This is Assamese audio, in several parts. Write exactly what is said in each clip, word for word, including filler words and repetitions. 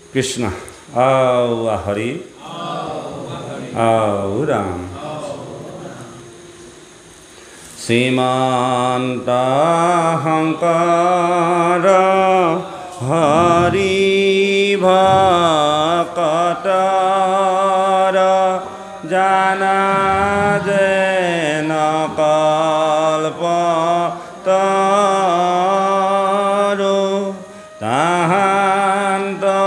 Krishna. Au Hari. Au Ram. Simanta Hankara Hari Bhakatara Jana Jena Kalpa Taru Tahanta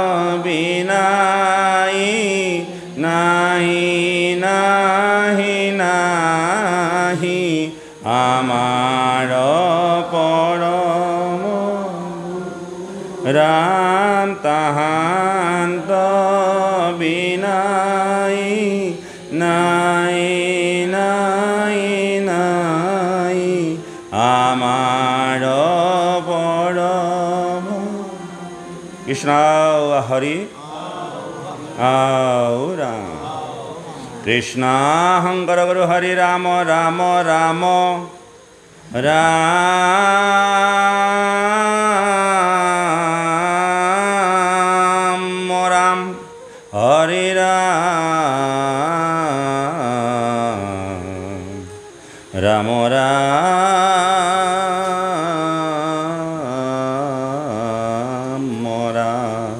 Binai Nahi Nahi Nahi Amar Param Ram Tahanta Binai Nai Nai Nai Amar Param Krishna Hari Aura Krishna Hankara Guru Hari Rama Rama Rama Ram Ram Hari Ram Ram Ram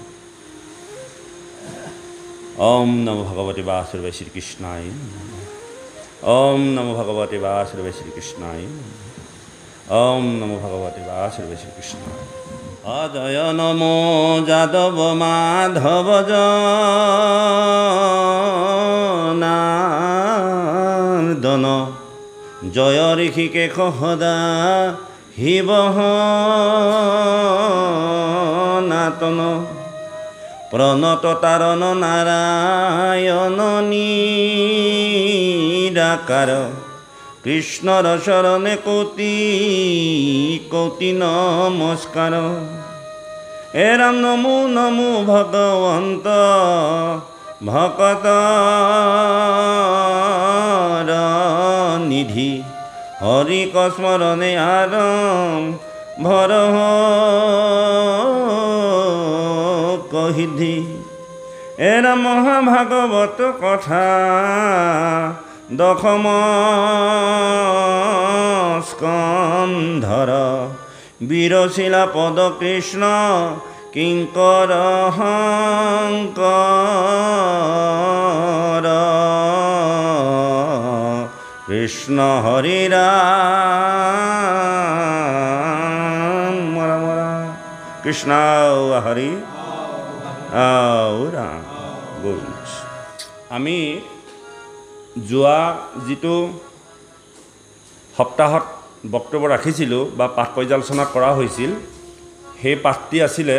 Om Namo Bhagavate Vasudevaya Shri Krishnaya Om Namo Bhagavate Vasudevaya Shri Krishnaya Om Namo Bhagavate Vasudevaya Shri Krishnaya Adaya Namo Jadava Madhava Janardana Jaya Rikikekha Hada Hibahanatana Pranata Tarana Narayana Nirakara Krishna Rasarane Koti Koti Namaskara Eram Namo Namo Bhagavanta Bhakatara Nidhi Hari Kasmarane Aram Bharaha Kahidhi Era Mahabhagavata Katha Dakhama Skandhara Virasila Pada Krishna Kinkara Hankara Krishna Hari Ram Mara Mara Krishna Hari Aura Govinda আমি যোৱা যিটো সপ্তাহত বক্তব্য ৰাখিছিলোঁ বা পাঠ পৰ্যালোচনা কৰা হৈছিল সেই পাঠটি আছিলে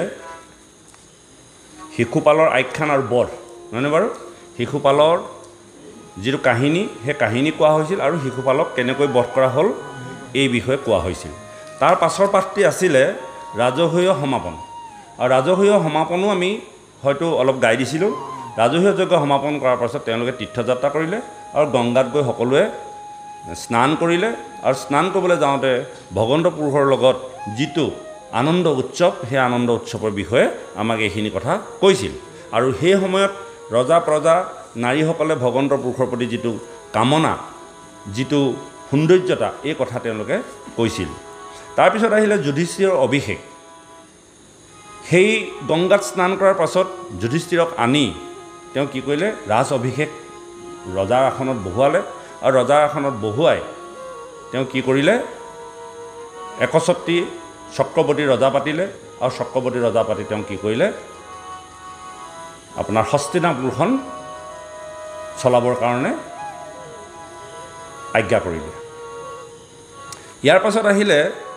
শিশুপালৰ আখ্যান আৰু বধ মানে বাৰু শিশুপালৰ যিটো কাহিনী সেই কাহিনী কোৱা হৈছিল আৰু শিশুপালক কেনেকৈ বধ কৰা হ'ল এই বিষয়ে কোৱা হৈছিল তাৰ পাছৰ পাঠটি আছিলে ৰাজহীয় সমাপন আৰু ৰাজহীয় সমাপনো আমি হয়তো অলপ গাই দিছিলোঁ ৰাজহীয় যজ্ঞ সমাপন কৰাৰ পাছত তেওঁলোকে তীৰ্থযাত্ৰা কৰিলে আৰু গংগাত গৈ সকলোৱে স্নান কৰিলে আৰু স্নান কৰিবলৈ যাওঁতে ভগৱন্ত পুৰুষৰ লগত যিটো আনন্দ উৎসৱ সেই আনন্দ উৎসৱৰ বিষয়ে আমাক এইখিনি কথা কৈছিল আৰু সেই সময়ত ৰজা প্ৰজা নাৰীসকলে ভগৱন্ত পুৰুষৰ প্ৰতি যিটো কামনা যিটো সৌন্দৰ্যতা এই কথা তেওঁলোকে কৈছিল তাৰপিছত আহিলে যুধিষ্ঠিৰৰ অভিষেক সেই গংগাত স্নান কৰাৰ পাছত যুধিষ্ঠিৰক আনি তেওঁ কি কৰিলে ৰাজ অভিষেক ৰজাৰ আসনত বহুৱালে আৰু ৰজাৰ আসনত বহুৱাই তেওঁ কি কৰিলে একষষ্ঠি চক্ৰৱৰ্তী ৰজা পাতিলে আৰু চক্ৰৱৰ্তী ৰজা পাতি তেওঁ কি কৰিলে আপোনাৰ হস্তিনাপুৰখন চলাবৰ কাৰণে আজ্ঞা কৰিলে ইয়াৰ পাছত আহিলে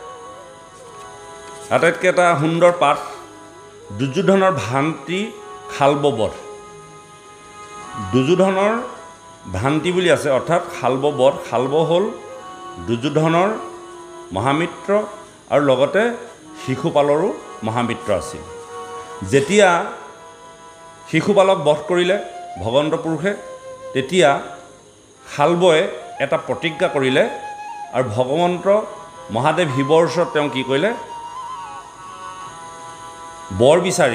আটাইতকৈ এটা সুন্দৰ পাঠ দুৰ্যোধনৰ ভ্ৰান্তি খালববধ দুৰ্যোধনৰ ভ্ৰান্তি বুলি আছে অৰ্থাৎ খালববধ খালব হ'ল দুৰ্যোধনৰ মহামিত্ৰ আৰু লগতে শিশুপালৰো মহামিত্ৰ আছিল যেতিয়া শিশুপালক বধ কৰিলে ভগৱন্ত পুৰুষে তেতিয়া খালবয়ে এটা প্ৰতিজ্ঞা কৰিলে আৰু ভগৱন্ত মহাদেৱ শিৱৰ ওচৰত তেওঁ কি কৰিলে বৰ বিচাৰি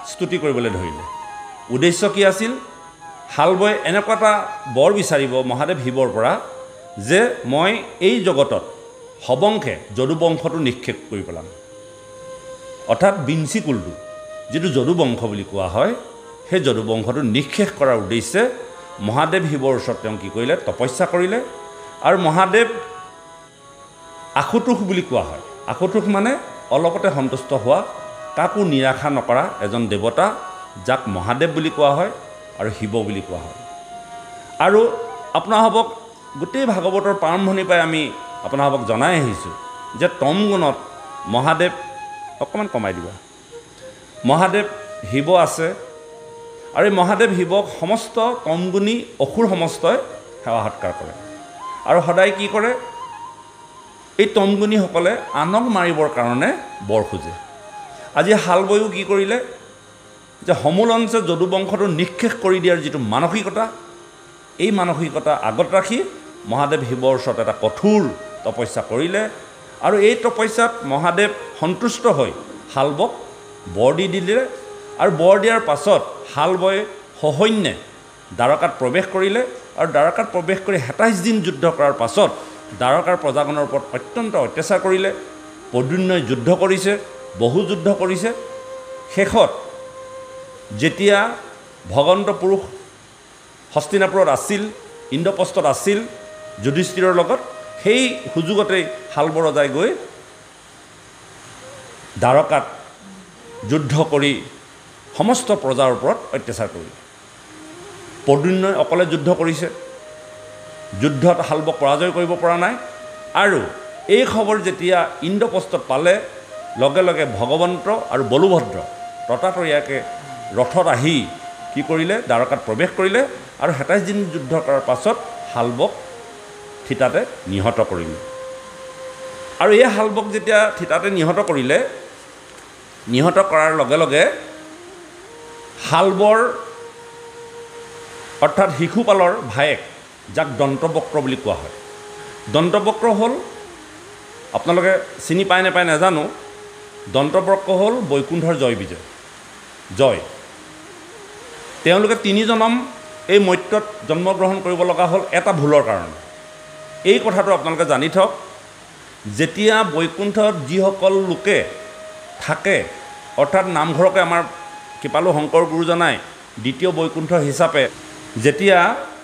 স্তুতি কৰিবলৈ ধৰিলে। উদ্দেশ্য কি আছিল? হালবই এনেকুৱা এটা বৰ বিচাৰিব মহাদেৱ শিৱৰ পৰা যে মই এই জগতত হবংশে যদুবংশটো নিক্ষেপ কৰি পেলাম। অৰ্থাৎ বিঞ্চিকুলটো যিটো যদুবংশ বুলি কোৱা হয়, সেই যদুবংশটো নিক্ষেপ কৰাৰ উদ্দেশ্যে মহাদেৱ শিৱৰ ওচৰত তেওঁ কি কৰিলে? তপস্যা কৰিলে। আৰু মহাদেৱ আশুতোষ বুলি কোৱা হয়। আশুতোষ মানে অলপতে সন্তুষ্ট হোৱা, কাকো নিৰাশা নকৰা এজন দেৱতা, যাক মহাদেৱ বুলি কোৱা হয় আৰু শিৱ বুলি কোৱা হয়। আৰু আপোনালোকক গোটেই ভাগৱতৰ প্ৰাৰম্ভণিৰ পৰাই আমি আপোনালোকক জনাই আহিছোঁ যে তম গুণত মহাদেৱ, অকণমান কমাই দিবা, মহাদেৱ শিৱ আছে। আৰু এই মহাদেৱ শিৱক সমস্ত তমগুণী অসুৰ সমস্তই সেৱা সৎকাৰ কৰে। আৰু সদায় কি কৰে? এই তমগুণীসকলে আনক মাৰিবৰ কাৰণে বৰ খোজে। আজি হালবৈও কি কৰিলে? যে সমূলঞ্চে যদুবংশটো নিক্ষেপ কৰি দিয়াৰ যিটো মানসিকতা, এই মানসিকতা আগত ৰাখি মহাদেৱ শিৱৰ ওচৰত এটা কঠোৰ তপস্যা কৰিলে। আৰু এই তপস্যাত মহাদেৱ সন্তুষ্ট হৈ হালবক বৰ দি দিলে। আৰু বৰ দিয়াৰ পাছত হালবই সসৈন্যে দ্বাৰকাত প্ৰৱেশ কৰিলে। আৰু দ্বাৰকাত প্ৰৱেশ কৰি সাতাইছ দিন যুদ্ধ কৰাৰ পাছত দ্বাৰকাৰ প্ৰজাগণৰ ওপৰত অত্যন্ত অত্যাচাৰ কৰিলে। প্ৰদ্যুম্নই যুদ্ধ কৰিছে, বহু যুদ্ধ কৰিছে। শেষত যেতিয়া ভগৱন্ত পুৰুষ হস্তিনাপুৰত আছিল, ইন্দ্ৰপ্ৰস্থত আছিল যুধিষ্ঠিৰৰ লগত, সেই সুযোগতেই হালব ৰজাই গৈ দ্বাৰকাত যুদ্ধ কৰি সমস্ত প্ৰজাৰ ওপৰত অত্যাচাৰ কৰিলে। প্ৰদ্যুম্নই অকলে যুদ্ধ কৰিছে, যুদ্ধত হালবক পৰাজয় কৰিব পৰা নাই। আৰু এই খবৰ যেতিয়া ইন্দ্ৰপ্ৰস্থত পালে, লগে লগে ভগৱন্ত আৰু বলুভদ্ৰ ততাতৈয়াকৈ ৰথত আহি কি কৰিলে? দ্বাৰকাত প্ৰৱেশ কৰিলে। আৰু সাতাইছ দিন যুদ্ধ কৰাৰ পাছত হালবক থিতাতে নিহত কৰিলে। আৰু এই হালবক যেতিয়া থিতাতে নিহত কৰিলে, নিহত কৰাৰ লগে লগে হালবৰ অৰ্থাৎ শিশুপালৰ ভায়েক, যাক দন্তবক্ৰ বুলি কোৱা হয়। দন্তবক্ৰ হ'ল, আপোনালোকে চিনি পায় নাপায় নাজানো, দন্তবক্ৰ হ'ল বৈকুণ্ঠৰ জয় বিজয় জয়। তেওঁলোকে তিনি জনম এই মৰ্ত্যত জন্মগ্ৰহণ কৰিব লগা হ'ল এটা ভুলৰ কাৰণে। এই কথাটো আপোনালোকে জানি থওক, যেতিয়া বৈকুণ্ঠত যিসকল লোকে থাকে, অৰ্থাৎ নামঘৰকে আমাৰ কৃপালু শংকৰ গুৰুজনাই দ্বিতীয় বৈকুণ্ঠ হিচাপে যেতিয়া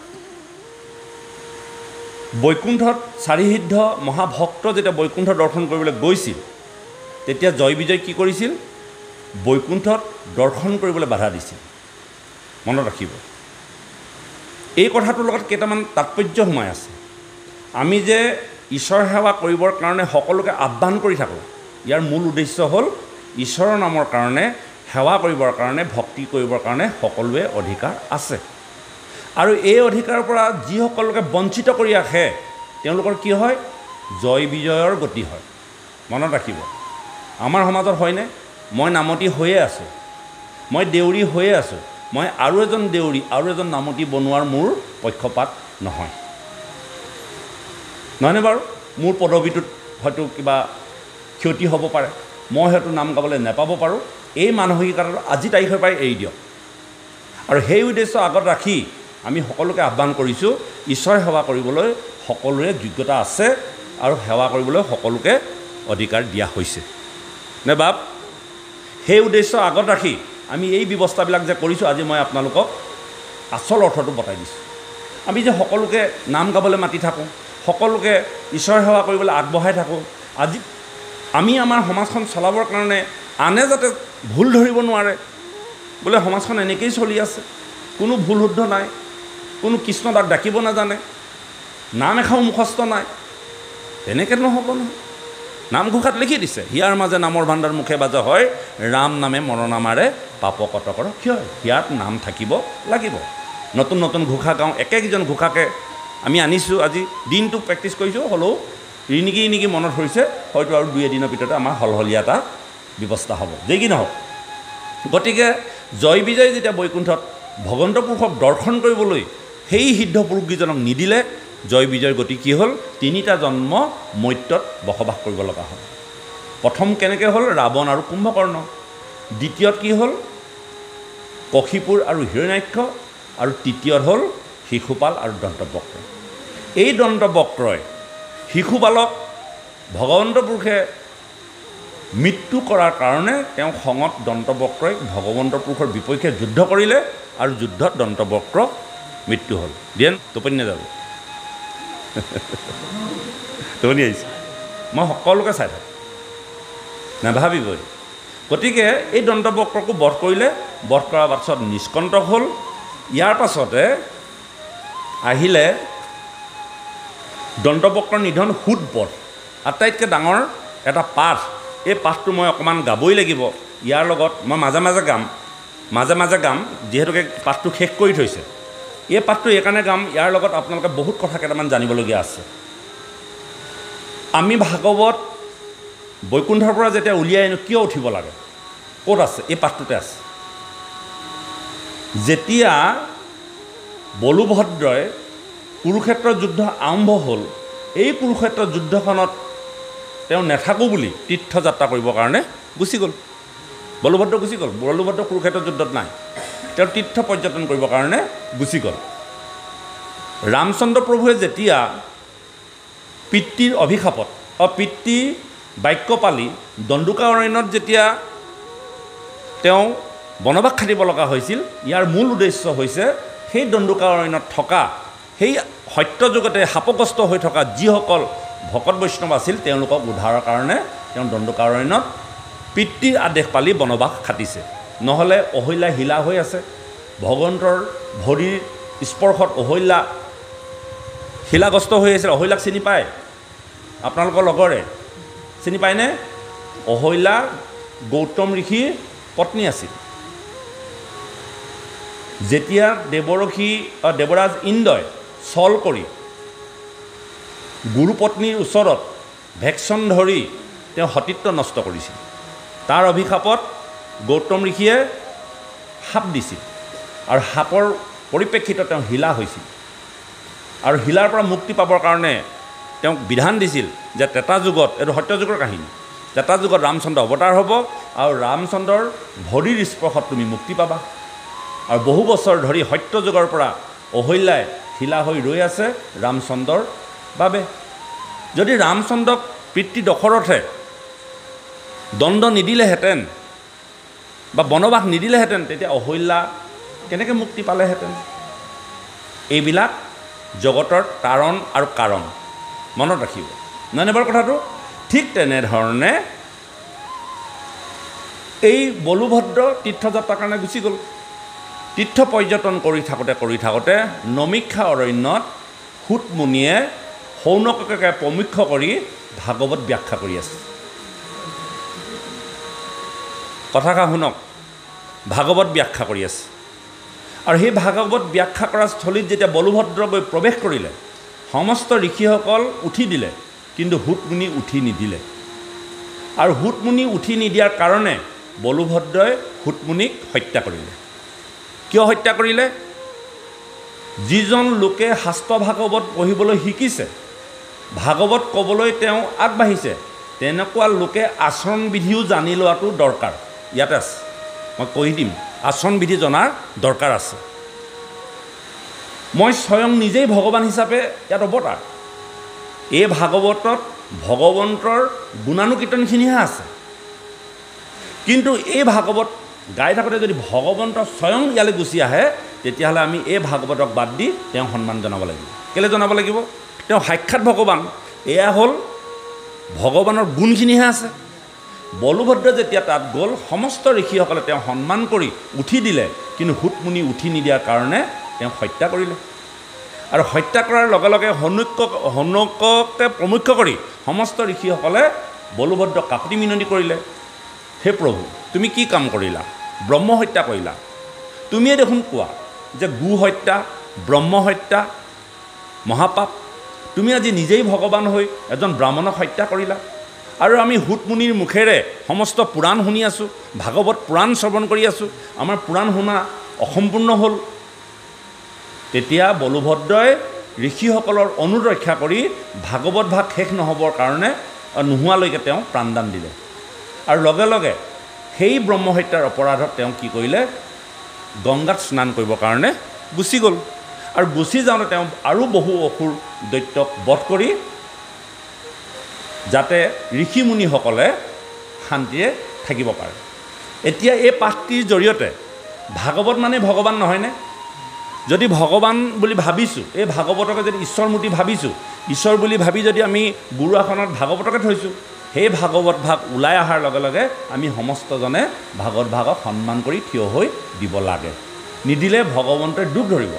বৈকুণ্ঠত চাৰিসিদ্ধ মহাভক্ত যেতিয়া বৈকুণ্ঠ দৰ্শন কৰিবলৈ গৈছিল, তেতিয়া জয় বিজয় কি কৰিছিল? বৈকুণ্ঠত দৰ্শন কৰিবলৈ বাধা দিছিল। মনত ৰাখিব, এই কথাটোৰ লগত কেইটামান তাৎপৰ্য সোমাই আছে। আমি যে ঈশ্বৰ সেৱা কৰিবৰ কাৰণে সকলোকে আহ্বান কৰি থাকোঁ, ইয়াৰ মূল উদ্দেশ্য হ'ল ঈশ্বৰৰ নামৰ কাৰণে সেৱা কৰিবৰ কাৰণে, ভক্তি কৰিবৰ কাৰণে সকলোৱে অধিকাৰ আছে। আৰু এই অধিকাৰৰ পৰা যিসকলোকে বঞ্চিত কৰি ৰাখে, তেওঁলোকৰ কি হয়? জয় বিজয়ৰ গতি হয়। মনত ৰাখিব, আমাৰ সমাজত হয়নে? মই নামতি হৈয়ে আছোঁ, মই দেউৰী হৈয়ে আছোঁ, মই আৰু এজন দেউৰী আৰু এজন নামতি বনোৱাৰ মোৰ পক্ষপাত নহয়, নহয়নে বাৰু? মোৰ পদবীটোত হয়তো কিবা ক্ষতি হ'ব পাৰে, মই হয়তো নাম গাবলৈ নাপাব পাৰোঁ। এই মানসিকতাটো আজি তাৰিখৰ পৰাই এৰি দিয়ক। আৰু সেই উদ্দেশ্য আগত ৰাখি আমি সকলোকে আহ্বান কৰিছোঁ, ঈশ্বৰ সেৱা কৰিবলৈ সকলোৰে যোগ্যতা আছে আৰু সেৱা কৰিবলৈ সকলোকে অধিকাৰ দিয়া হৈছে নে বাপ? সেই উদ্দেশ্য আগত ৰাখি আমি এই ব্যৱস্থাবিলাক যে কৰিছোঁ, আজি মই আপোনালোকক আচল অৰ্থটো বতাই দিছোঁ। আমি যে সকলোকে নাম গাবলৈ মাতি থাকোঁ, সকলোকে ঈশ্বৰ সেৱা কৰিবলৈ আগবঢ়াই থাকোঁ, আজি আমি আমাৰ সমাজখন চলাবৰ কাৰণে আনে যাতে ভুল ধৰিব নোৱাৰে, বোলে সমাজখন এনেকৈয়ে চলি আছে, কোনো ভুল শুদ্ধ নাই, কোনো কৃষ্ণ তাক ডাকিব নাজানে, নাম এষাৰো মুখস্থ নাই, তেনেকৈ নহ'ব নহয়। নামঘোষাত লিখি দিছে, হিয়াৰ মাজে নামৰ ভাণ্ডাৰ মুখে বাজে হয়, ৰাম নামে মৰণামাৰে পাপ কটকৰ ক্ষয়। হিয়াত নাম থাকিব লাগিব। নতুন নতুন ঘোষা গাওঁ, একেকেইজন ঘোষাকে আমি আনিছোঁ, আজি দিনটো প্ৰেক্টিছ কৰিছোঁ, হ'লেও ৰিণিকি ৰিণিকি মনত হৈছে, হয়তো আৰু দুই এদিনৰ ভিতৰতে আমাৰ সলসলীয়া এটা ব্যৱস্থা হ'ব, যেই কি নহওক। গতিকে জয় বিজয় যেতিয়া বৈকুণ্ঠত ভগৱন্ত পুৰুষক দৰ্শন কৰিবলৈ সেই সিদ্ধ পুৰুষকেইজনক নিদিলে, জয় বিজয়ৰ গতি কি হ'ল? তিনিটা জন্ম মৰ্ত্যত বসবাস কৰিব লগা হ'ল। প্ৰথম কেনেকৈ হ'ল? ৰাৱণ আৰু কুম্ভকৰ্ণ। দ্বিতীয়ত কি হ'ল? কশিপুৰ আৰু হিৰণ্যাক্ষ, আৰু তৃতীয়ত হ'ল শিশুপাল আৰু দন্তবক্ৰ। এই দন্তবক্ৰই শিশুপালক ভগৱন্ত পুৰুষে মৃত্যু কৰাৰ কাৰণে তেওঁ খঙত দন্তবক্ৰই ভগৱন্ত পুৰুষৰ বিপক্ষে যুদ্ধ কৰিলে, আৰু যুদ্ধত দন্তবক্ৰ মৃত্যু হ'ল। দিয়েন টোপনি নাযাব, টোপনি আহিছে, মই সকলোকে চাই থাকোঁ, নাভাবিবই। গতিকে এই দন্তবক্ৰকো বধ কৰিলে, বধ কৰাৰ পাছত নিষ্কণ্টক হ'ল। ইয়াৰ পাছতে আহিলে দন্তবক্ৰৰ নিধন সুতবধ, আটাইতকৈ ডাঙৰ এটা পাঠ। এই পাঠটো মই অকণমান গাবই লাগিব, ইয়াৰ লগত মই মাজে মাজে গাম, মাজে মাজে গাম, যিহেতুকে পাঠটো শেষ কৰি থৈছে। এই পাঠটো এইকাৰণে গাম, ইয়াৰ লগত আপোনালোকে বহুত কথা কেইটামান জানিবলগীয়া আছে। আমি ভাগৱত বৈকুণ্ঠৰ পৰা যেতিয়া উলিয়াই আনো কিয় উঠিব লাগে, ক'ত আছে? এই পাঠটোতে আছে। যেতিয়া বলুভদ্ৰই কুৰুক্ষেত্ৰৰ যুদ্ধ আৰম্ভ হ'ল, এই কুৰুক্ষেত্ৰৰ যুদ্ধখনত তেওঁ নাথাকোঁ বুলি তীৰ্থযাত্ৰা কৰিবৰ কাৰণে গুচি গ'ল। বলুভদ্ৰ গুচি গ'ল, বলুভদ্ৰ কুৰুক্ষেত্ৰৰ যুদ্ধত নাই, তেওঁ তীৰ্থ পৰ্যটন কৰিবৰ কাৰণে গুচি গ'ল। ৰামচন্দ্ৰ প্ৰভুৱে যেতিয়া পিতৃৰ অভিশাপত অ পিতৃ বাক্য পালি দণ্ডুকা অৰণ্যত যেতিয়া তেওঁ বনবাস খাটিব লগা হৈছিল, ইয়াৰ মূল উদ্দেশ্য হৈছে সেই দণ্ডুকা অৰণ্যত থকা, সেই সত্যযুগতে শাপগ্ৰস্ত হৈ থকা যিসকল ভকত বৈষ্ণৱ আছিল, তেওঁলোকক উদ্ধাৰৰ কাৰণে তেওঁ দণ্ডুকা অৰণ্যত পিতৃৰ আদেশ পালি বনবাস খাটিছে। নহ'লে অহল্যা শিলা হৈ আছে, ভগৱন্তৰ ভৰিৰ স্পৰ্শত অহল্যা শিলাগ্ৰস্ত হৈ আছিল। অহল্যাক চিনি পায়? আপোনালোকৰ লগৰে চিনি পায়নে? অহল্যা গৌতম ঋষিৰ পত্নী আছিল। যেতিয়া দেৱৰষি দেৱৰাজ ইন্দ্ৰই ছল কৰি গুৰুপত্নীৰ ওচৰত ভেকচন ধৰি তেওঁ সতীত্ব নষ্ট কৰিছিল, তাৰ অভিশাপত গৌতম ঋষিয়ে সাপ দিছিল, আৰু সাপৰ পৰিপ্ৰেক্ষিতত তেওঁ শিলা হৈছিল। আৰু শিলাৰ পৰা মুক্তি পাবৰ কাৰণে তেওঁক বিধান দিছিল যে ত্ৰেতা যুগত, এইটো সত্যযুগৰ কাহিনী, ত্ৰেতা যুগত ৰামচন্দ্ৰ অৱতাৰ হ'ব, আৰু ৰামচন্দ্ৰৰ ভৰিৰ স্পৰ্শত তুমি মুক্তি পাবা। আৰু বহু বছৰ ধৰি সত্যযুগৰ পৰা অহল্যাই শিলা হৈ ৰৈ আছে ৰামচন্দ্ৰৰ বাবে। যদি ৰামচন্দ্ৰক পিতৃ দশৰথে দণ্ড নিদিলেহেঁতেন বা বনবাস নিদিলেহেঁতেন, তেতিয়া অহল্যা কেনেকৈ মুক্তি পালেহেঁতেন? এইবিলাক জগতৰ কাৰণ আৰু কাৰণ মনত ৰাখিব, নহয়নে বাৰু কথাটো? ঠিক তেনেধৰণে এই বলুভদ্ৰ তীৰ্থযাত্ৰাৰ কাৰণে গুচি গ'ল। তীৰ্থ পৰ্যটন কৰি থাকোঁতে কৰি থাকোঁতে নমিক্ষা অৰণ্যত সূত মুনিয়ে শৌনককে প্ৰমুখ্য কৰি ভাগৱত ব্যাখ্যা কৰি আছে। কথাষাৰ শুনক, ভাগৱত ব্যাখ্যা কৰি আছে। আৰু সেই ভাগৱত ব্যাখ্যা কৰা স্থলীত যেতিয়া বলুভদ্ৰ গৈ প্ৰৱেশ কৰিলে, সমস্ত ঋষিসকল উঠি দিলে, কিন্তু সূত মুনি উঠি নিদিলে। আৰু সূত মুনি উঠি নিদিয়াৰ কাৰণে বলুভদ্ৰই সূত মুনিক হত্যা কৰিলে। কিয় হত্যা কৰিলে? যিজন লোকে শাস্ত্ৰ ভাগৱত পঢ়িবলৈ শিকিছে, ভাগৱত ক'বলৈ তেওঁ আগবাঢ়িছে, তেনেকুৱা লোকে আচৰণবিধিও জানি লোৱাটো দৰকাৰ। ইয়াতে আছে, মই কৈ দিম, আচৰণবিধি জনাৰ দৰকাৰ আছে। মই স্বয়ং নিজেই ভগৱান হিচাপে ইয়াত অৱতাৰ। এই ভাগৱতত ভগৱন্তৰ গুণানুকীৰ্তনখিনিহে আছে, কিন্তু এই ভাগৱত গাই থাকোঁতে যদি ভগৱন্ত স্বয়ং ইয়ালৈ গুচি আহে, তেতিয়াহ'লে আমি এই ভাগৱতক বাদ দি তেওঁক সন্মান জনাব লাগিব। কেলৈ জনাব লাগিব? তেওঁ সাক্ষাৎ ভগৱান, এয়া হ'ল ভগৱানৰ গুণখিনিহে আছে। বলুভদ্ৰ যেতিয়া তাত গ'ল, সমস্ত ঋষিসকলে তেওঁ সন্মান কৰি উঠি দিলে, কিন্তু সূত মুনি উঠি নিদিয়াৰ কাৰণে তেওঁক হত্যা কৰিলে। আৰু হত্যা কৰাৰ লগে লগে হনুক হনুককে প্ৰমুখ্য কৰি সমস্ত ঋষিসকলে বলুভদ্ৰক কাকতি মিনতি কৰিলে, হে প্ৰভু, তুমি কি কাম কৰিলা? ব্ৰহ্ম হত্যা কৰিলা। তুমিয়ে দেখোন কোৱা যে গো হত্যা, ব্ৰহ্ম হত্যা মহাপাপ। তুমি আজি নিজেই ভগৱান হৈ এজন ব্ৰাহ্মণক হত্যা কৰিলা। আৰু আমি সূত মুনিৰ মুখেৰে সমস্ত পুৰাণ শুনি আছোঁ, ভাগৱত পুৰাণ শ্ৰৱণ কৰি আছোঁ, আমাৰ পুৰাণ শুনা অসম্পূৰ্ণ হ'ল। তেতিয়া বলুভদ্ৰই ঋষিসকলৰ অনুৰোধ ৰক্ষা কৰি ভাগৱত ভাগ শেষ নহ'বৰ কাৰণে নোহোৱালৈকে তেওঁ প্ৰাণদান দিলে। আৰু লগে লগে সেই ব্ৰহ্মহত্যাৰ অপৰাধত তেওঁ কি কৰিলে? গংগাত স্নান কৰিবৰ কাৰণে গুচি গ'ল আৰু গুচি যাওঁতে তেওঁ আৰু বহু অসুৰ দৈত্যক বধ কৰি যাতে ঋষিমুনিসকলে শান্তিৰে থাকিব পাৰে। এতিয়া এই পাঠটিৰ জৰিয়তে ভাগৱত মানে ভগৱান নহয়নে? যদি ভগৱান বুলি ভাবিছোঁ, এই ভাগৱতকে যদি ঈশ্বৰমূৰ্তি ভাবিছোঁ, ঈশ্বৰ বুলি ভাবি যদি আমি গুৰু আসনত ভাগৱতকে থৈছোঁ, সেই ভাগৱত ভাগ ওলাই অহাৰ লগে লগে আমি সমস্তজনে ভাগৱত ভাগক সন্মান কৰি থিয় হৈ দিব লাগে। নিদিলে ভগৱন্তই দুখ ধৰিব।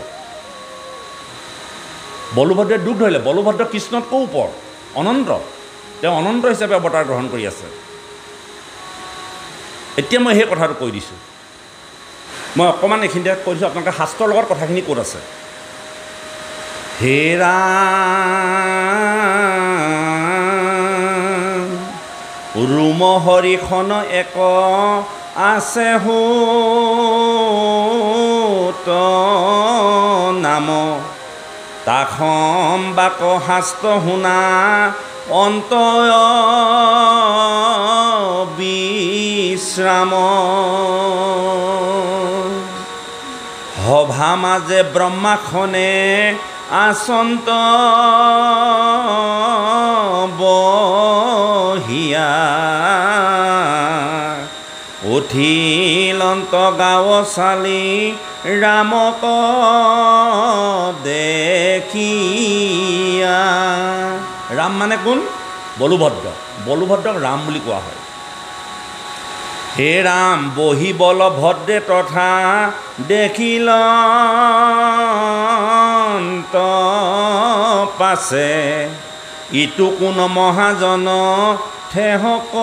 বলুভদ্ৰই দুখ ধৰিলে। বলুভদ্ৰ কৃষ্ণতকৈ ওপৰ, অনন্ত। তেওঁ অনন্ত হিচাপে অৱতাৰ গ্ৰহণ কৰি আছে। এতিয়া মই সেই কথাটো কৈ দিছোঁ। মই অকণমান এইখিনিতে কৈ দিছোঁ, আপোনালোকে শাস্ত্ৰৰ লগত কথাখিনি ক'ত আছে। হে ৰাম ৰুম হৰিখন এক আছে হোত নাম, তাখম বাক শাস্ত্ৰ শুনা অন্ত বিশ্ৰাম। সভা মাজে ব্ৰহ্মাখনে আচন্ত বহিয়া, উঠিলন্ত গাঁও চালি ৰামক দেখিয়া। ৰাম মানে কোন? বলুভদ্ৰ। বলুভদ্ৰক ৰাম বুলি কোৱা হয়। হে ৰাম বহি বলভদ্ৰে তথা দেখিল পাছে, ইটো কোন মহাজন ঠেহ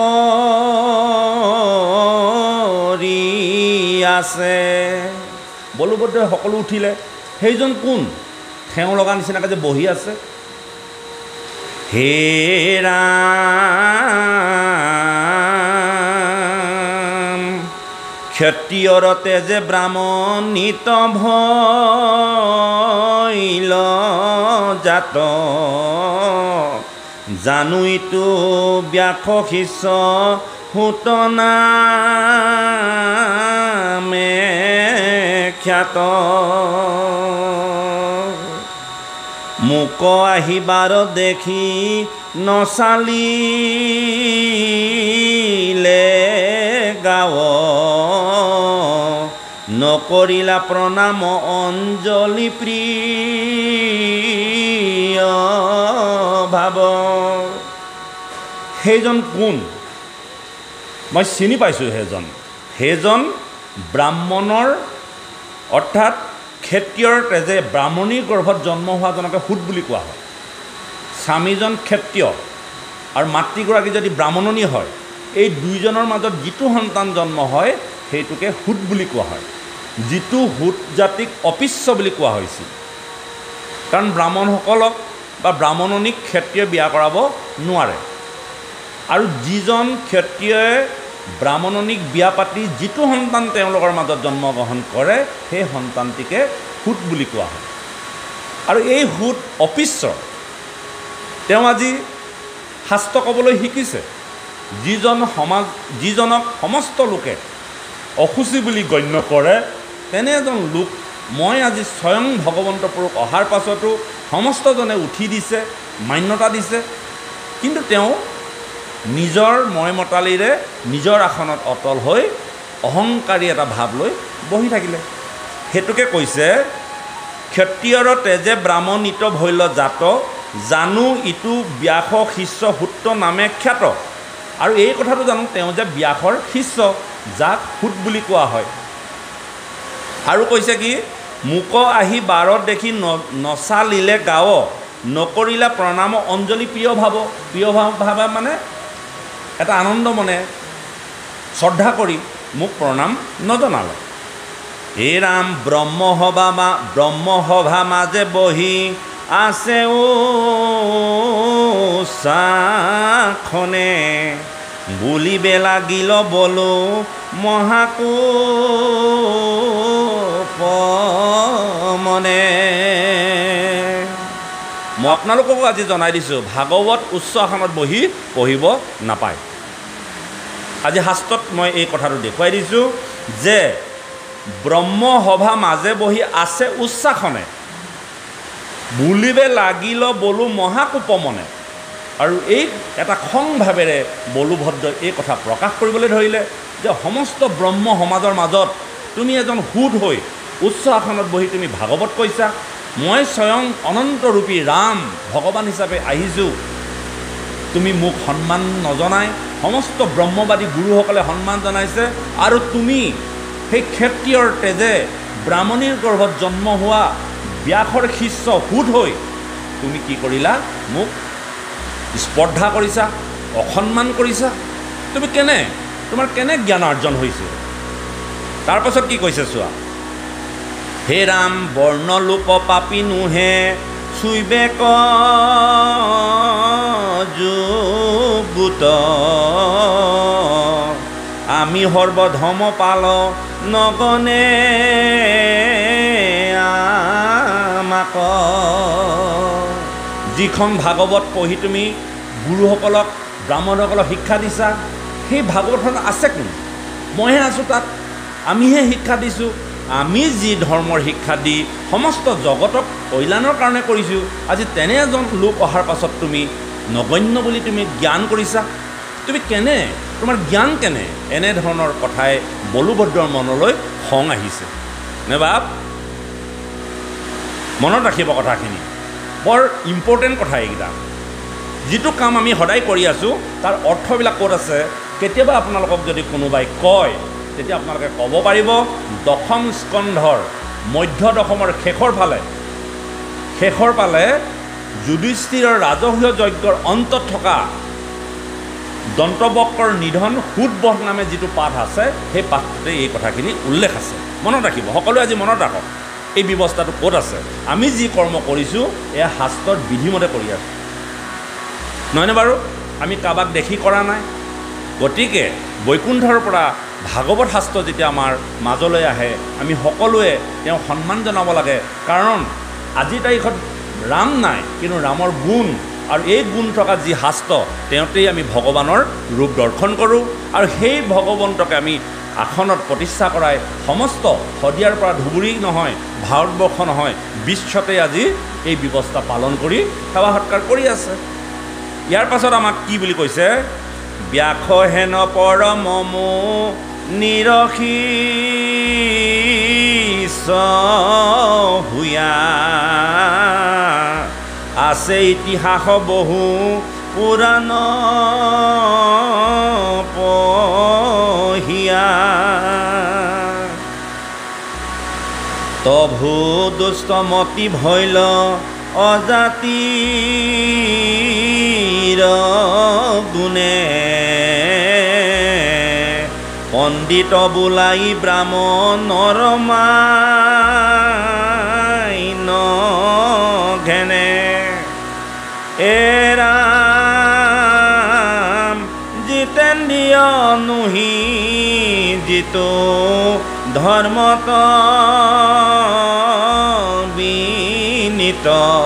কৰি আছে। বলুভদ্ৰই সকলো উঠিলে। সেইজন কোন? ঠেও লগা নিচিনাকৈ যে বহি আছে। হে ৰাম ক্ষত্ৰিয়ৰ তেজে ব্ৰাহ্মণিত ভৈল জাত, জানো ইটো ব্যাস শিষ্য সুত নামে খ্যাত। মোক আহিবাৰ দেখি নচালিলে গাঁও, নকৰিলা প্ৰণাম অঞ্জলি প্ৰিয় ভাৱ। সেইজন কোন? মই চিনি পাইছোঁ সেইজন। সেইজন ব্ৰাহ্মণৰ অৰ্থাৎ ক্ষত্ৰিয়ৰ তেজে ব্ৰাহ্মণীৰ গৰ্ভত জন্ম হোৱাজনকে সুত বুলি কোৱা হয়। স্বামীজন ক্ষত্ৰিয় আৰু মাতৃগৰাকী যদি ব্ৰাহ্মণনী হয়, এই দুইজনৰ মাজত যিটো সন্তান জন্ম হয় সেইটোকে সুত বুলি কোৱা হয়। যিটো সুত জাতিক অপিশ্য বুলি কোৱা হৈছিল, কাৰণ ব্ৰাহ্মণসকলক বা ব্ৰাহ্মণনীক ক্ষত্ৰিয়ে বিয়া কৰাব নোৱাৰে। আৰু যিজন ক্ষত্ৰিয়ই ব্ৰাহ্মণনীক বিয়া পাতি যিটো সন্তান তেওঁলোকৰ মাজত জন্মগ্ৰহণ কৰে সেই সন্তানটিকে সুত বুলি কোৱা হয়। আৰু এই সুত অপিশ্বৰ। তেওঁ আজি শাস্ত্ৰ ক'বলৈ শিকিছে। যিজন সমাজ যিজনক সমস্ত লোকে অসুচি বুলি গণ্য কৰে, তেনে এজন লোক মই আজি স্বয়ং ভগৱন্ত পুৰুষ অহাৰ পাছতো সমস্তজনে উঠি দিছে, মান্যতা দিছে, কিন্তু তেওঁ নিজৰ মই মতালিৰে নিজৰ আসনত অটল হৈ অহংকাৰী এটা ভাৱ লৈ বহি থাকিলে। সেইটোকে কৈছে ক্ষত্ৰিয়ৰ তেজে ব্ৰাহ্মণিত ভৈল জাত, জানো ইটো ব্যাস শিষ্য সূত্ৰ নামে খ্যাত। আৰু এই কথাটো জানো তেওঁ যে ব্যাসৰ শিষ্য, যাক সুত বুলি কোৱা হয়। আৰু কৈছে কি, মোক আহি বাৰত দেখি ন নচালিলে গাঁও, নকৰিলা প্ৰণাম অঞ্জলি প্ৰিয় ভাৱ। প্ৰিয় ভাৱ ভাৱে মানে এটা আনন্দ মনে শ্ৰদ্ধা কৰি মোক প্ৰণাম নজনালে। হে ৰাম ব্ৰহ্মসভা মা ব্ৰহ্মসভা মাজে বহি আছে উষাখনে, বুলিবে লাগিল বলো মহাকোপ মনে। মই আপোনালোককো আজি জনাই দিছোঁ, ভাগৱত উচ্চ আসনত বহি পঢ়িব নাপায়। আজি শাস্ত্ৰত মই এই কথাটো দেখুৱাই দিছোঁ যে ব্ৰহ্মসভা মাজে বহি আছে উচ্চাসনে বুলিবে লাগিল বলু মহাকোপমনে। আৰু এই এটা খংভাৱেৰে বলুভদ্ৰই এই কথা প্ৰকাশ কৰিবলৈ ধৰিলে যে সমস্ত ব্ৰহ্ম সমাজৰ মাজত তুমি এজন সুদ হৈ উচ্চ আসনত বহি তুমি ভাগৱত কৈছা, মই স্বয়ং অনন্তৰূপী ৰাম ভগৱান হিচাপে আহিছোঁ, তুমি মোক সন্মান নজনাই সমস্ত ব্ৰহ্মবাদী গুৰুসকলে সন্মান জনাইছে, আৰু তুমি সেই ক্ষত্ৰিয়ৰ তেজে ব্ৰাহ্মণীৰ গৰ্ভত জন্ম হোৱা ব্যাসৰ শিষ্য সুদ হৈ তুমি কি কৰিলা, মোক স্পৰ্ধা কৰিছা, অসন্মান কৰিছা। তুমি কেনে তোমাৰ কেনে জ্ঞান অৰ্জন হৈছে? তাৰপাছত কি কৈছে চোৱা, হে ৰাম বৰ্ণলোক পাপী নোহে চুইবে ক যুগুত আমি সৰ্বধম পাল নগনে আমাক। যিখন ভাগৱত পঢ়ি তুমি গুৰুসকলক ব্ৰাহ্মণসকলক শিক্ষা দিছা, সেই ভাগৱতখন আছে কোন? মইহে আছোঁ তাত, আমিহে শিক্ষা দিছোঁ। আমি যি ধৰ্মৰ শিক্ষা দি সমস্ত জগতক কল্যাণৰ কাৰণে কৰিছোঁ, আজি তেনে এজন লোক অহাৰ পাছত তুমি নগণ্য বুলি তুমি জ্ঞান কৰিছা। তুমি কেনে, তোমাৰ জ্ঞান কেনে? এনেধৰণৰ কথাই বলুভদ্ৰৰ মনলৈ খং আহিছে নে বাপ? মনত ৰাখিব কথাখিনি, বৰ ইম্পৰ্টেণ্ট কথা এইকেইটা। যিটো কাম আমি সদায় কৰি আছোঁ তাৰ অৰ্থবিলাক ক'ত আছে? কেতিয়াবা আপোনালোকক যদি কোনোবাই কয় তেতিয়া আপোনালোকে ক'ব পাৰিব দশম স্কন্ধৰ মধ্য দশমৰ শেষৰ ফালে শেষৰ ফালে যুধিষ্ঠিৰৰ ৰাজসূয় যজ্ঞৰ অন্তত থকা দন্তবক্ৰৰ নিধন সুদবধ নামে যিটো পাঠ আছে, সেই পাঠটোতে এই কথাখিনি উল্লেখ আছে। মনত ৰাখিব, সকলোৱে আজি মনত ৰাখক এই ব্যৱস্থাটো ক'ত আছে। আমি যি কৰ্ম কৰিছোঁ এয়া শাস্ত্ৰৰ বিধিমতে কৰি আছোঁ, নহয়নে বাৰু? আমি কাৰোবাক দেখি কৰা নাই। গতিকে বৈকুণ্ঠৰ পৰা ভাগৱত শাস্ত্ৰ যেতিয়া আমাৰ মাজলৈ আহে, আমি সকলোৱে তেওঁ সন্মান জনাব লাগে। কাৰণ আজিৰ তাৰিখত ৰাম নাই, কিন্তু ৰামৰ গুণ আৰু এই গুণ থকা যি শাস্ত্ৰ, তেওঁতেই আমি ভগৱানৰ ৰূপ দৰ্শন কৰোঁ। আৰু সেই ভগৱন্তকে আমি আসনত প্ৰতিষ্ঠা কৰাই সমস্ত শদিয়াৰ পৰা ধুবুৰী নহয়, ভাৰতবৰ্ষ নহয়, বিশ্বতে আজি এই ব্যৱস্থা পালন কৰি সেৱা সৎকাৰ কৰি আছে। ইয়াৰ পাছত আমাক কি বুলি কৈছে? ব্যাস হেন পৰমম নিৰশীষ হুয়া আছে ইতিহাস বহু পুৰাণ পহিয়া তভু দুষ্টমতি ভৈল অজাতিৰ গুণে পণ্ডিত বোলাই ব্ৰাহ্মণৰ মাইন ঘেনে এৰাম জিতেন্দ্ৰিয় নুহি জিতো ধৰ্মত বিনীত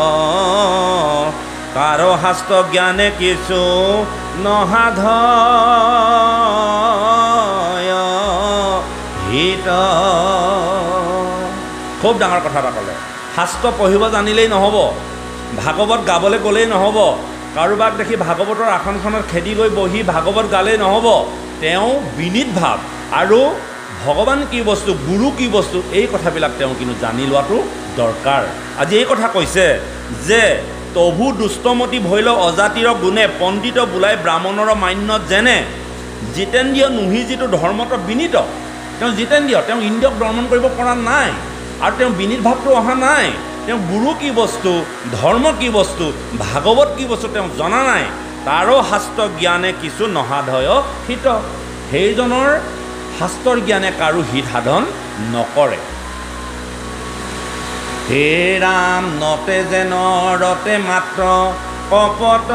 কাৰো শাস্ত্ৰ জ্ঞানে কিছু নসাধ হিত। খুব ডাঙৰ কথা এটা ক'লে। শাস্ত্ৰ পঢ়িব জানিলেই নহ'ব, ভাগৱত গাবলৈ গ'লেই নহ'ব, কাৰোবাক দেখি ভাগৱতৰ আসনখনত খেদি গৈ বহি ভাগৱত গালেই নহ'ব। তেওঁ বিনীত ভাৱ আৰু ভগৱান কি বস্তু, গুৰু কি বস্তু, এই কথাবিলাক তেওঁ কিন্তু জানি লোৱাটো দৰকাৰ। আজি এই কথা কৈছে যে তভু দুষ্টমতি ভৈল অজাতিৰ গুণে পণ্ডিত বোলাই ব্ৰাহ্মণৰ মান্যত যেনে জিতেন্দ্ৰিয় নুহি যিটো ধৰ্মত বিনীত। তেওঁ জিতেন্দ্ৰিয়, তেওঁ ইন্দ্ৰিয়ক দমন কৰিব পৰা নাই, আৰু তেওঁ বিনীত ভাৱটো অহা নাই। তেওঁ গুৰু কি বস্তু, ধৰ্ম কি বস্তু, ভাগৱত কি বস্তু তেওঁ জনা নাই। তাৰো শাস্ত্ৰ জ্ঞানে কিছু নসাধয় হিত। সেইজনৰ শাস্ত্ৰৰ জ্ঞানে কাৰো হিত সাধন নকৰে। হে ৰাম নতে যেন ৰতে মাত্ৰ কপট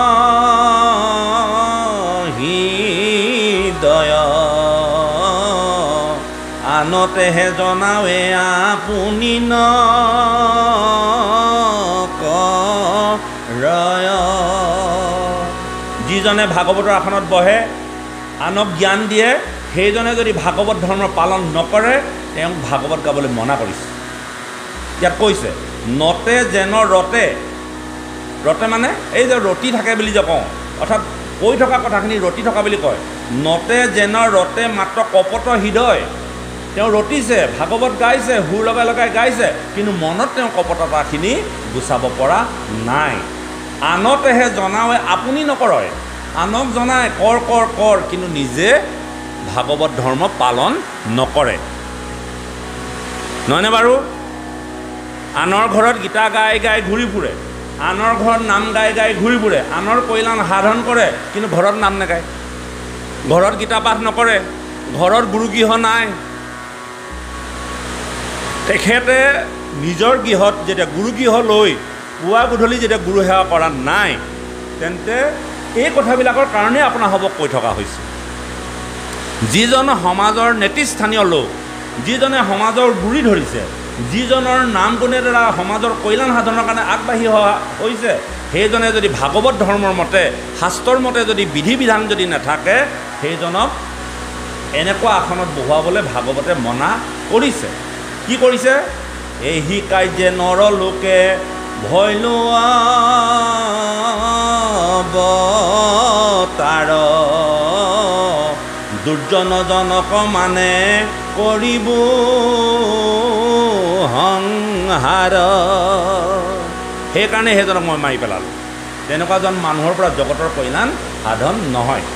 হৃদয় আনতেহে জনাৱে আপুনি ন ৰয়। যিজনে ভাগৱতৰ আসনত বহে, আনক জ্ঞান দিয়ে, সেইজনে যদি ভাগৱত ধৰ্ম পালন নকৰে তেওঁক ভাগৱত গাবলৈ মনা কৰিছে। ইয়াত কৈছে নতে যেন ৰতে, ৰতে মানে এই যে ৰতি থাকে বুলি যে কওঁ, অৰ্থাৎ কৈ থকা কথাখিনি ৰতি থকা বুলি কয়। নতে যেন ৰতে মাত্ৰ কপট হৃদয়, তেওঁ ৰতিছে, ভাগৱত গাইছে, সুৰ লগাই লগাই গাইছে, কিন্তু মনত তেওঁ কপটতাখিনি গুচাব পৰা নাই। আনতেহে জনাৱে আপুনি নকৰয়, আনক জনাই কৰ কৰ কৰ, কিন্তু নিজে ভাগৱত ধৰ্ম পালন নকৰে, নহয়নে বাৰু? আনৰ ঘৰত গীতা গাই গাই ঘূৰি ফুৰে, আনৰ ঘৰত নাম গাই গাই ঘূৰি ফুৰে, আনৰ কল্যাণ সাধন কৰে, কিন্তু ঘৰত নাম নাগায়, ঘৰত গীতা পাঠ নকৰে, ঘৰত গুৰুগৃহ নাই। তেখেতে নিজৰ গৃহত যেতিয়া গুৰুগৃহ লৈ পুৱা গধূলি যেতিয়া গুৰু সেৱা কৰা নাই, তেন্তে এই কথাবিলাকৰ কাৰণেই আপোনাসৱক কৈ থকা হৈছে। যিজন সমাজৰ নেতৃস্থানীয় লোক, যিজনে সমাজৰ গুৰি ধৰিছে, যিজনৰ নাম গুণে দ্বাৰা সমাজৰ কল্যাণ সাধনৰ কাৰণে আগবাঢ়ি অহা হৈছে, সেইজনে যদি ভাগৱত ধৰ্মৰ মতে, শাস্ত্ৰৰ মতে যদি বিধি বিধান যদি নাথাকে, সেইজনক এনেকুৱা আসনত বহুৱাবলৈ ভাগৱতে মনা কৰিছে। কি কৰিছে? এহি কাৰ্যে নৰ লোকে ভয় লোৱাবতাৰ, দুৰ্জনজনক মানে কৰিব সংহাৰ। সেইকাৰণে সেইজনক মই মাৰি পেলালোঁ। তেনেকুৱাজন মানুহৰ পৰা জগতৰ কল্যাণ সাধন নহয়।